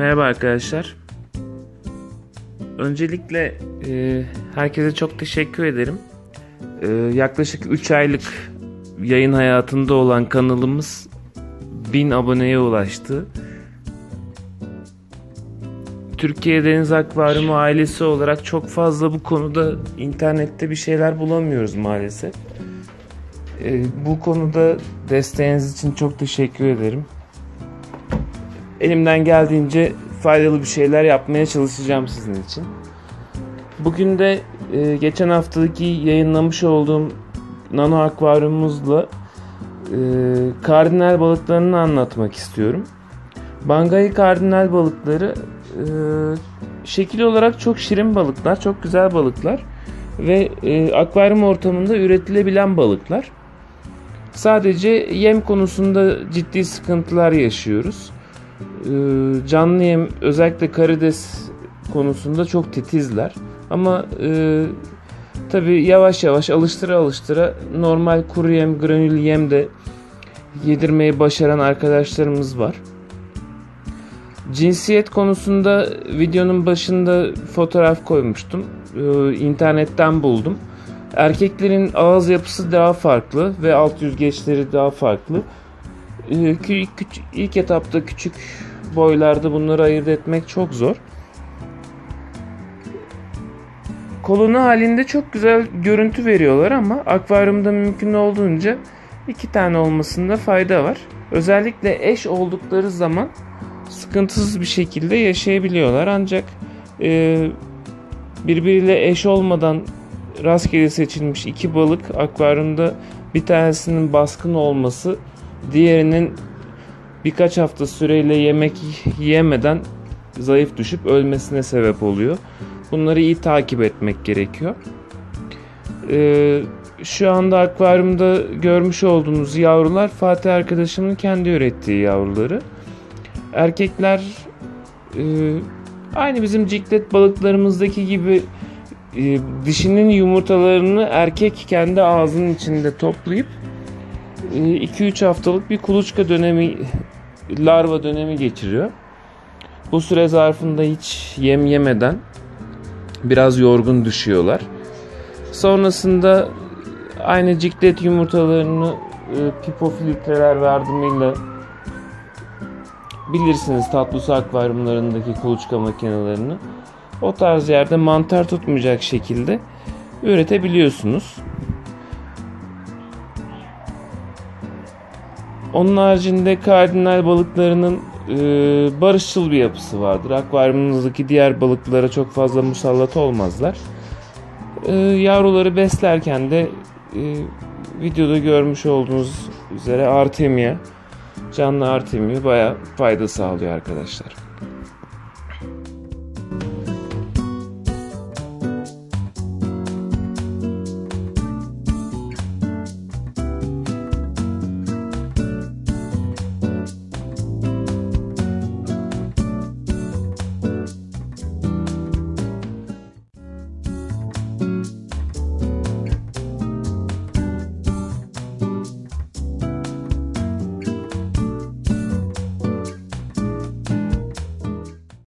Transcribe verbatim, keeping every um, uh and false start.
Merhaba arkadaşlar. Öncelikle e, herkese çok teşekkür ederim. E, yaklaşık üç aylık yayın hayatında olan kanalımız bin aboneye ulaştı. Türkiye Deniz Akvaryumu ailesi olarak çok fazla bu konuda internette bir şeyler bulamıyoruz maalesef. E, bu konuda desteğiniz için çok teşekkür ederim. Elimden geldiğince faydalı bir şeyler yapmaya çalışacağım sizin için. Bugün de e, geçen haftaki yayınlamış olduğum nano akvaryumumuzla e, kardinal balıklarını anlatmak istiyorum. Bangai kardinal balıkları e, şekil olarak çok şirin balıklar, çok güzel balıklar ve e, akvaryum ortamında üretilebilen balıklar. Sadece yem konusunda ciddi sıkıntılar yaşıyoruz. Canlı yem, özellikle karides konusunda çok titizler. Ama e, tabii yavaş yavaş alıştıra alıştıra normal kuru yem, granül yem de yedirmeyi başaran arkadaşlarımız var. Cinsiyet konusunda videonun başında fotoğraf koymuştum. E, internetten buldum. Erkeklerin ağız yapısı daha farklı ve alt yüzgeçleri daha farklı. E, ilk etapta küçük boylarda bunları ayırt etmek çok zor. Koloni halinde çok güzel görüntü veriyorlar ama akvaryumda mümkün olduğunca iki tane olmasında fayda var. Özellikle eş oldukları zaman sıkıntısız bir şekilde yaşayabiliyorlar. Ancak e, birbiriyle eş olmadan rastgele seçilmiş iki balık akvaryumda bir tanesinin baskın olması diğerinin birkaç hafta süreyle yemek yiyemeden zayıf düşüp ölmesine sebep oluyor. Bunları iyi takip etmek gerekiyor. Ee, şu anda akvaryumda görmüş olduğunuz yavrular Fatih arkadaşımın kendi ürettiği yavruları. Erkekler e, aynı bizim ciklet balıklarımızdaki gibi e, dişinin yumurtalarını erkek kendi ağzının içinde toplayıp iki üç haftalık bir kuluçka dönemi, larva dönemi geçiriyor. Bu süre zarfında hiç yem yemeden biraz yorgun düşüyorlar. Sonrasında aynı ciklet yumurtalarını e, pipo filtreler yardımıyla, bilirsiniz tatlı su akvaryumlarındaki kuluçka makinelerini, o tarz yerde mantar tutmayacak şekilde üretebiliyorsunuz. Onun haricinde kardinal balıklarının e, barışçıl bir yapısı vardır. Akvaryumunuzdaki diğer balıklara çok fazla musallat olmazlar. E, yavruları beslerken de e, videoda görmüş olduğunuz üzere Artemia, canlı Artemia bayağı fayda sağlıyor arkadaşlar.